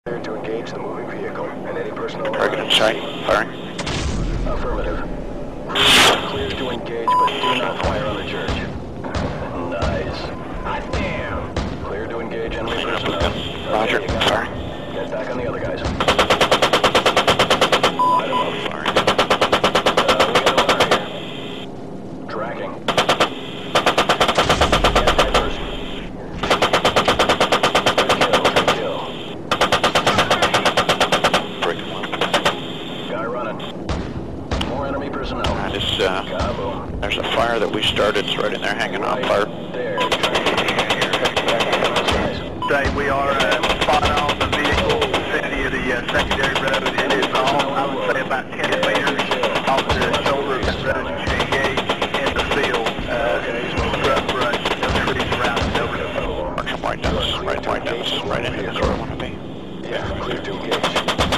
Clear to engage the moving vehicle and any personnel. Target in sight. Firing. Affirmative. Clear to engage, but do not fire on the church. Nice. Hot damn. Clear to engage enemy personnel. Roger. Okay, Firing. get back on the other guys. Light them up. Firing. We got a runner here. Tracking. Get that person. Good kill. Breaking one. Guy running. More enemy personnel. That is, Kaboom. there's a fire that we started. It's right in there hanging on fire. There. Say we are spot on the vehicle vicinity of the secondary road. It is all, I would say, about 10 meters off the shoulder of that road. You should engage in the field. Scrub brush, no trees around it, over. Mark some white dots. Right white dots. Right into the door. I want to be. Yeah, clear to engage.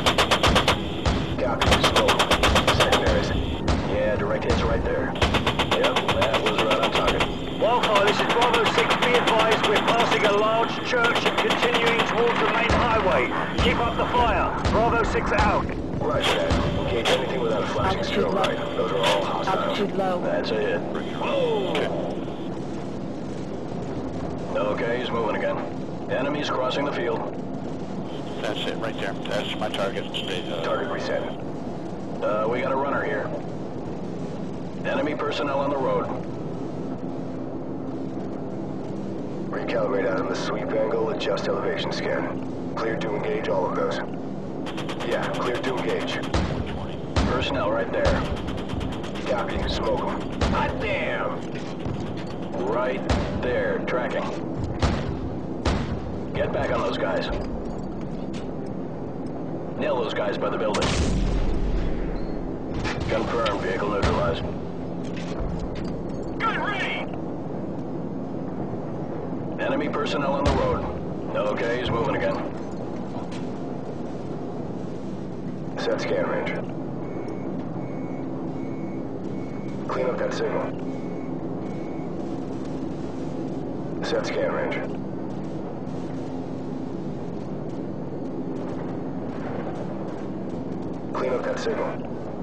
Copy, smoke. Secondaries. Yeah, direct hits right there. Yep, that was right on target. Wildfire, this is Bravo 6, be advised we're passing a large church and continuing towards the main highway. Keep up the fire. Bravo 6 out. Roger that. Engage anything without a flashing Altitude strobe low. light. Those are all hostile. Altitude low. That's a hit. Okay. Okay, he's moving again. Enemies crossing the field. That's it right there. That's my target. Stay, Target reset. We got a runner here. Enemy personnel on the road. Recalibrate out on the sweep angle, adjust elevation scan. Clear to engage all of those. Yeah, clear to engage. Personnel right there. Copy, smoke them. Hot damn! Right there, tracking. Get back on those guys. Nail those guys by the building. Confirmed, vehicle neutralized. Gun ready! Enemy personnel on the road. Okay, he's moving again. Set scan range. Clean up that signal. Set scan range. Clean up that signal.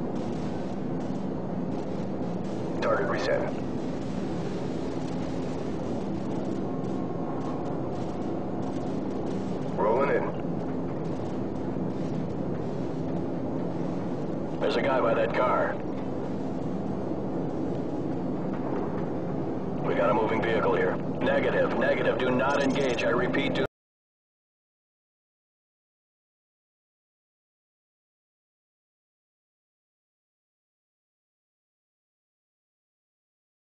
Target reset. Rolling in. There's a guy by that car. We got a moving vehicle here. Negative, negative. Do not engage. I repeat, do